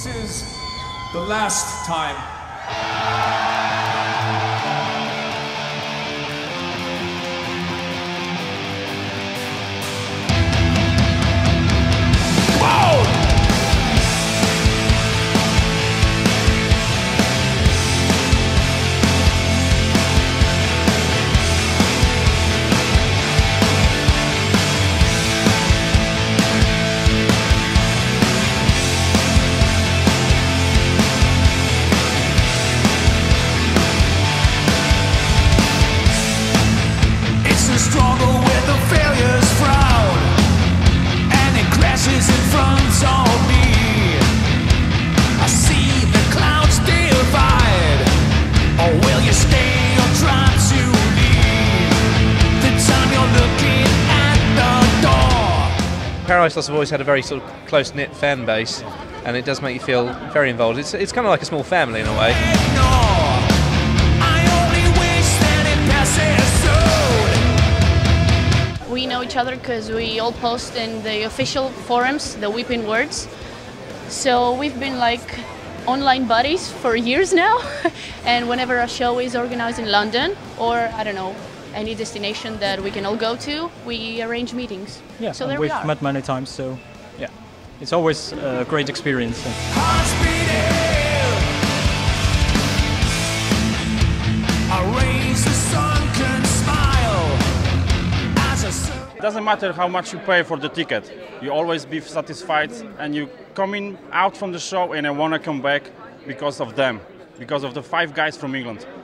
This is the last time. Struggle with the failures frown, and it crashes in front of me. I see the clouds divide. Or will you stay or try to leave? The time you're looking at the door. Paradise Lost have always had a very sort of close-knit fan base, and it does make you feel very involved. It's kind of like a small family in a way. We know each other because we all post in the official forums, the Weeping Words. So we've been like online buddies for years now. And whenever a show is organized in London, or I don't know, any destination that we can all go to, we arrange meetings. Yeah, so there we've we are. met many times, so yeah, it's always a great experience. It doesn't matter how much you pay for the ticket, you always be satisfied, and you coming out from the show and I want to come back because of them, because of the 5 guys from England.